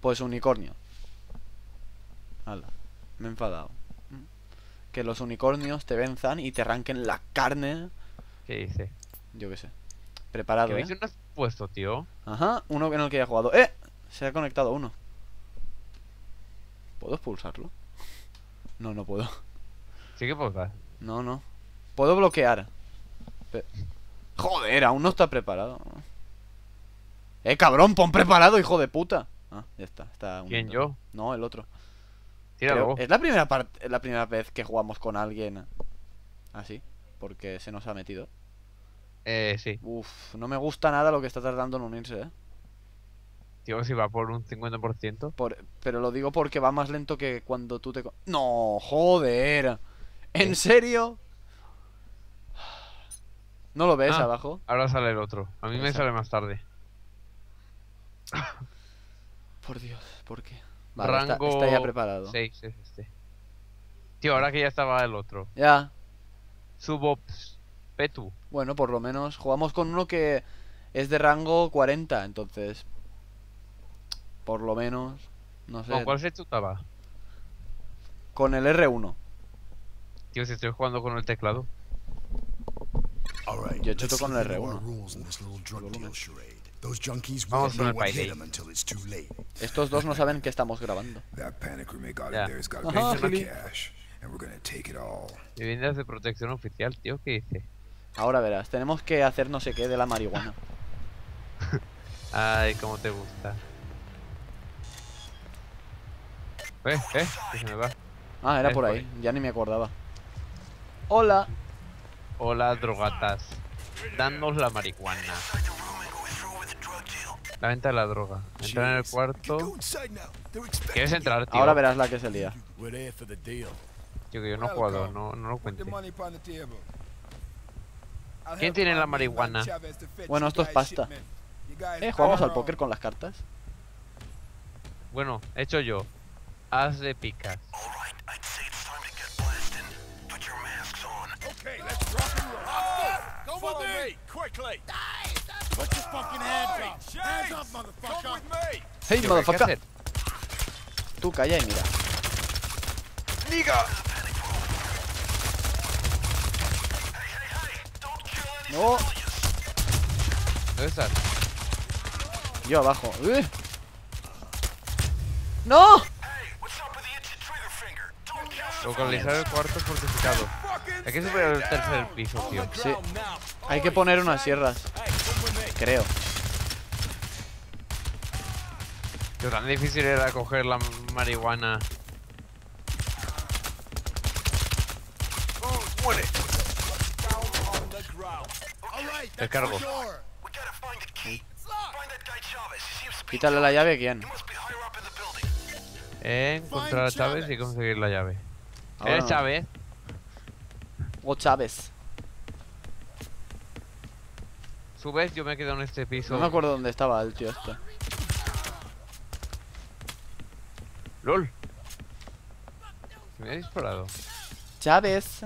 Pues unicornio. Hala, me he enfadado. Que los unicornios te venzan y te arranquen la carne. ¿Qué dice? Yo qué sé. ¿Qué Preparado, bicho no has puesto, tío? Ajá, uno en el que haya jugado. Se ha conectado uno. ¿Puedo expulsarlo? No, no puedo. Sí que puedo. No, no. Puedo bloquear. Pe- Joder, aún no está preparado. Cabrón, pon preparado, hijo de puta. Ah, ya está. ¿Quién, yo? No, el otro. Tíralo. Es la primera vez que jugamos con alguien así. Porque se nos ha metido. Sí. Uf, no me gusta nada lo que está tardando en unirse, Tío, si va por un 50%. Pero lo digo porque va más lento que cuando tú te... No, joder. ¿En ¿Qué? serio? ¿No lo ves Ah, abajo? ahora sale el otro. A mí me Esa. sale más tarde. Por Dios, ¿por qué? Vale, Rango está ya preparado. 6 es este. Tío, ahora que ya estaba el otro. Ya, Subops Petu. bueno, por lo menos jugamos con uno que es de rango 40, entonces... Por lo menos, no ¿Con sé, cuál se chutaba? con el R1. Tío, si estoy jugando con el teclado. Yo chuto con el R1. Vamos con el Payday. Estos dos no saben que estamos grabando. Ya. Ajá, Gili. Viviendas de protección oficial, tío, ¿qué dice? Ahora verás, tenemos que hacer no sé qué de la marihuana. Ay, cómo te gusta. Que se me va. Ah, era por ahí, ya ni me acordaba. Hola. Hola, drogatas. Danos la marihuana. La venta de la droga. Entrar en el cuarto. ¿Quieres entrar, tío? Ahora verás la que se lía. Tío, que yo no he jugado, no lo cuente. ¿Quién tiene la marihuana? Bueno, esto es pasta. ¿Jugamos al póker con las cartas? Bueno, hecho yo. Haz de picas. ¡Hey, Tío, ¿qué hay que motherfucker! hacer? Tú calla y mira. ¡Diga! No, ¿Dónde estás? yo abajo. ¡No! Localizar el cuarto fortificado. Hay que subir al tercer piso, tío. Sí. Hay que poner unas sierras. Creo. Tío, tan difícil era coger la marihuana. ¡Muere! Descargo. Quítale la llave, ¿quién? Encontrar a Chávez y conseguir la llave. Ahora ¿Eres no. Chávez? O Chávez. Subes, yo me quedo en este piso. No me acuerdo dónde estaba el tío este. ¡Lol! Me ha disparado. Chávez.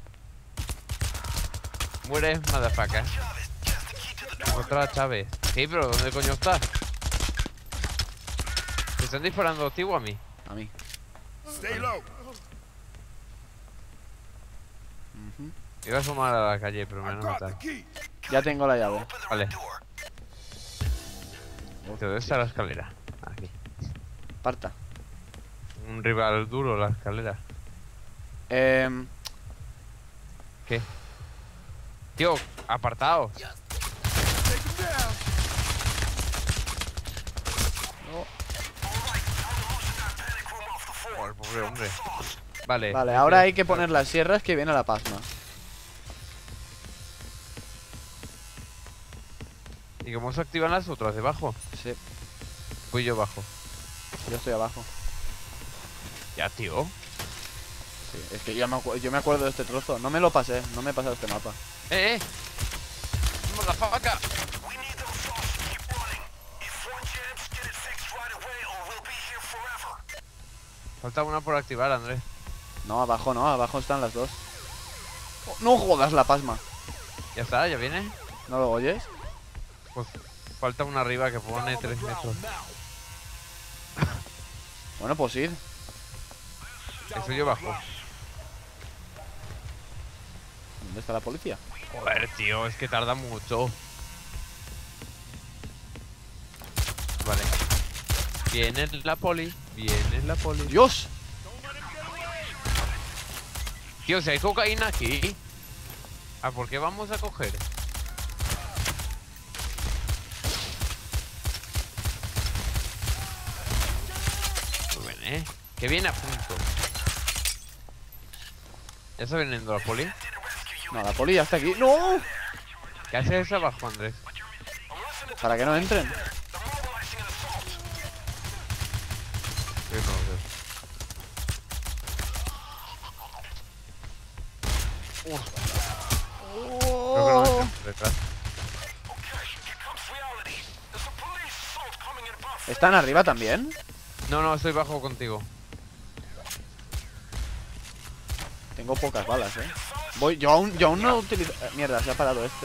Muere, motherfucker. Encontrar a Chávez. Sí, pero ¿dónde coño estás? ¿Te están disparando a ti o a mí? A mí. Iba a asomar a la calle, pero me han matado. Ya tengo la llave. Vale. ¿Dónde está la escalera? Aquí. Parta. Un rival duro la escalera. Eh, ¿Qué? Tío, apartado. Oh, el pobre hombre. Vale. vale, ahora hay que poner las sierras que viene la pasma. ¿Y cómo se activan las otras? ¿Debajo? Sí, Pues yo bajo. yo estoy abajo. Ya, tío. Sí, es que yo me acuerdo de este trozo. No me lo pasé, no me he pasado este mapa. ¡Eh! ¡Motherfucker! Falta una por activar, Andrés. No, abajo están las dos. Oh, no jodas la pasma. ¿Ya está? ¿Ya viene? ¿No lo oyes? Pues falta una arriba que pone 3 metros. Bueno, pues id. Eso yo bajo. ¿Dónde está la policía? Joder, tío, es que tarda mucho. Vale. Viene la poli. Viene la poli. ¡Dios! Tío, si hay cocaína aquí. ¿A por qué vamos a coger? Muy bien, que viene a punto. ¿Ya está viniendo la poli? No, la poli ya está aquí. ¡No! ¿Qué haces abajo, Andrés? Para que no entren. Yo no lo veo. Creo que no Oh. entran por detrás. ¿Están arriba también? No, no, estoy bajo contigo. Tengo pocas balas, Voy, yo aún no utilizo... mierda, se ha parado este.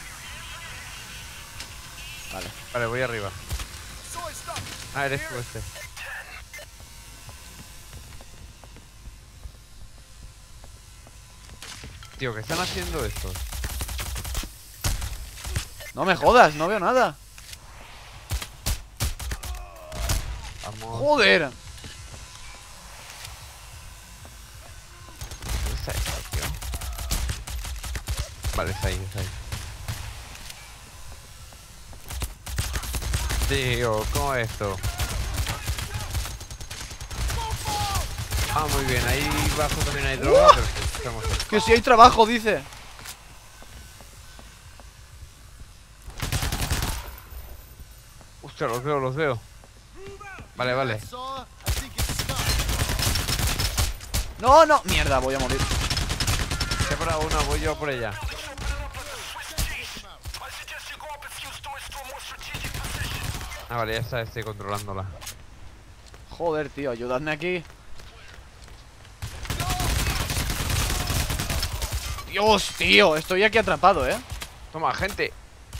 Vale. Vale, voy arriba. Ah, eres tú este. Tío, ¿qué están haciendo estos? No me jodas, no veo nada. Vamos. ¡Joder! ¿Dónde está esta, tío? Vale, está ahí, está ahí. Tío, ¿cómo es esto? Ah, muy bien, ahí abajo también hay droga, pero estamos aquí. Que si hay trabajo, dice. Hostia, los veo, los veo. Vale, vale. No, no. Mierda, voy a morir. Separa una, voy yo por ella. Ah, vale, ya está, estoy controlándola. Joder, tío, ayudadme aquí. Dios, tío, estoy aquí atrapado, Toma, gente.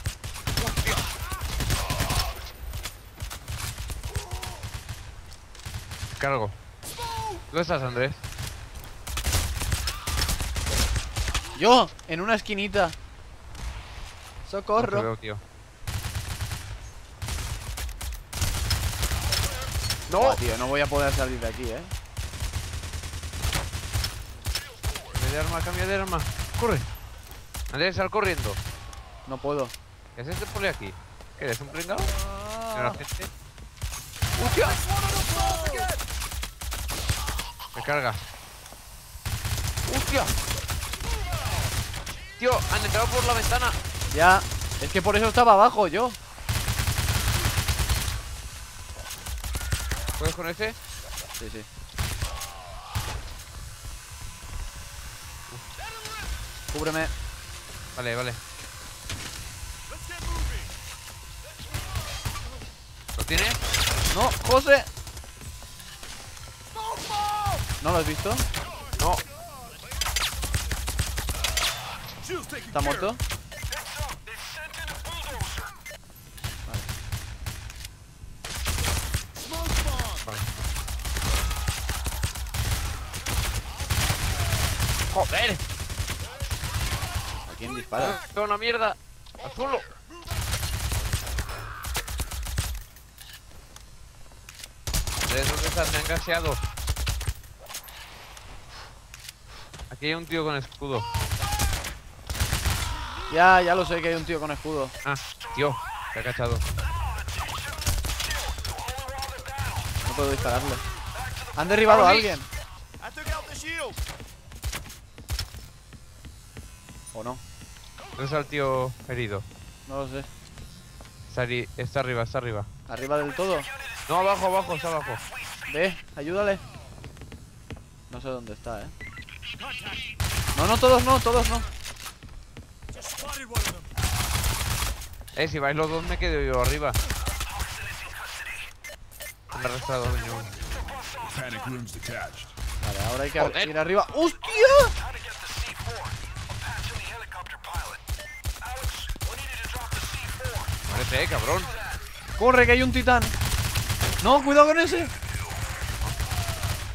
Cargo. ¿Dónde estás, Andrés? Yo, en una esquinita. No te Socorro. veo, tío. No, tío, no voy a poder salir de aquí, Cambia de arma, cambia de arma. Corre. Andrés, sal corriendo. No puedo. ¿Qué es este poli aquí? ¿Qué eres, un pringao? ¿Tiene la gente? ¡Hostia! Me carga. ¡Hostia! Tío, han entrado por la ventana. Ya, es que por eso estaba abajo yo. ¿Puedes con ese? Sí, sí. Cúbreme. Vale, vale. ¿Lo tienes? No, José. ¿No lo has visto? No. ¿Está muerto? Vale. ¡Joder! ¿A quién dispara? ¡Veo una mierda! ¡Al suelo! ¿De dónde estás? Me han gaseado. Aquí hay un tío con escudo. Ya lo sé que hay un tío con escudo. Ah, tío, se ha cachado. No puedo dispararle. Han derribado a alguien. ¿O no? ¿Dónde está el tío herido? No lo sé. Está arriba, está arriba. ¿Arriba del todo? No, abajo, abajo, está abajo. Ve, ayúdale. No sé dónde está, No, no, todos no, todos no. Si vais los dos me quedo yo arriba. Me ha arrastrado niño. Vale, ahora hay que Joder. ir arriba. ¡Hostia! Muérete, cabrón. ¡Corre, que hay un titán! ¡No, cuidado con ese!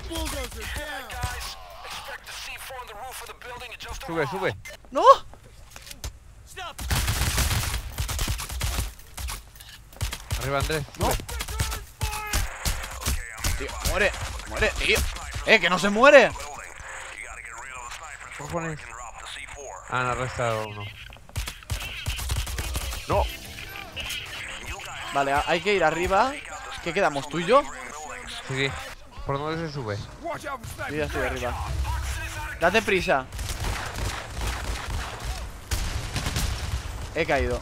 Sube, sube. ¡No! Arriba, Andrés. No. sube. Tío, muere, muere, tío. Que no se muere. Cojones. Han arrestado uno. No. Vale, hay que ir arriba. ¿Qué quedamos, tú y yo? Sí, sí. ¿Por dónde se sube? Yo ya estoy arriba. Date prisa. He caído.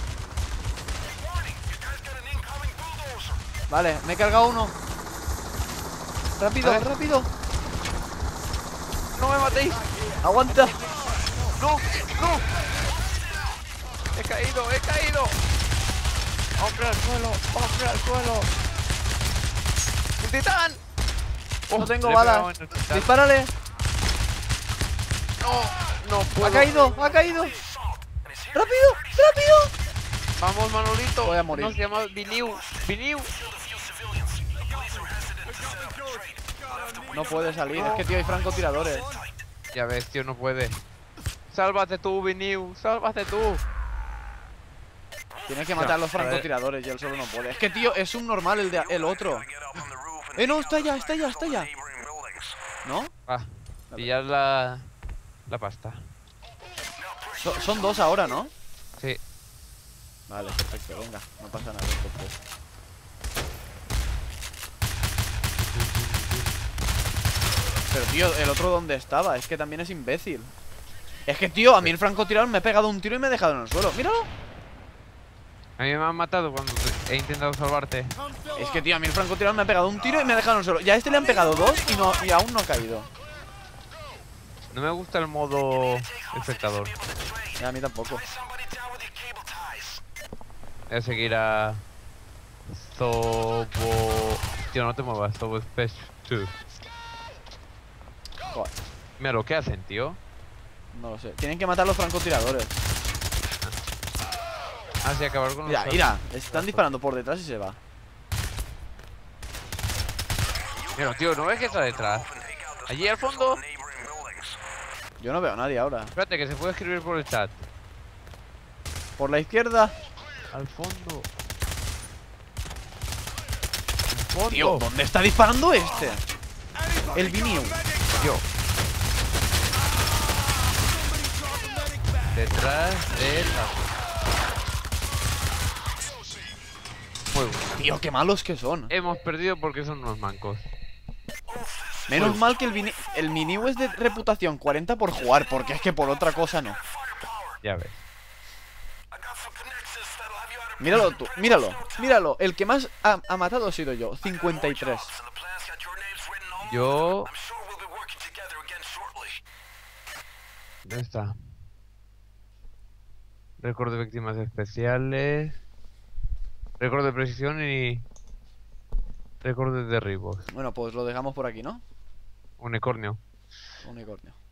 Vale, me he cargado uno. Rápido, A ver. rápido. ¡No me matéis! Aguanta. ¡No! ¡No! ¡He caído! ¡He caído! ¡Hombre al suelo! ¡Hombre al suelo! ¡Un titán! No tengo le he balas. pegado en el titán. Dispárale. No, no puedo. Ha caído, ha caído. Rápido, rápido. Vamos, Manolito. Voy a morir. No, se llama Viniu. Viniu. No puede salir. Es que, tío, hay francotiradores. Ya ves, tío, no puede. Sálvate tú, Viniu. Sálvate tú. Tienes que matar a los francotiradores y él solo no puede. Es que, tío, es un normal el otro. No, está ya, está ya, está ya. ¿No? Va. Pillar la pasta. Son dos ahora, ¿no? Sí. Vale, perfecto, venga, no pasa nada entonces. Pero tío, el otro ¿dónde estaba? Es que también es imbécil. Es que tío, a mí el francotirador me ha pegado un tiro y me ha dejado en el suelo. ¡Míralo! A mí me han matado cuando he intentado salvarte. Es que tío, a mí el francotirador me ha pegado un tiro y me ha dejado en el suelo. Ya a este le han pegado dos y aún no ha caído. No me gusta el modo espectador. A mí tampoco. Voy a seguir a Zobo. Tío, no te muevas, Zobo Space 2. Joder, Mira lo que hacen, tío. no lo sé. Tienen que matar a los francotiradores. Así acabar con Mira, los. mira, están disparando por detrás y se va. Mira, tío, ¿no ves que está detrás? Allí al fondo. Yo no veo a nadie ahora. Espérate, que se puede escribir por el chat. Por la izquierda. Al fondo. Al fondo. Tío, ¿dónde está disparando este? El Viniu. Yo. Detrás de la. Muy bueno. Tío, qué malos que son. Hemos perdido porque son unos mancos. Menos mal que el Viniu es de reputación 40 por jugar, porque es que por otra cosa no. Ya ves. Míralo tú, míralo, míralo. El que más ha matado ha sido yo, 53. Yo. ¿Dónde está? Récord de víctimas especiales. Récord de precisión y. Récord de derribos. Bueno, pues lo dejamos por aquí, ¿no? Unicornio. Unicornio.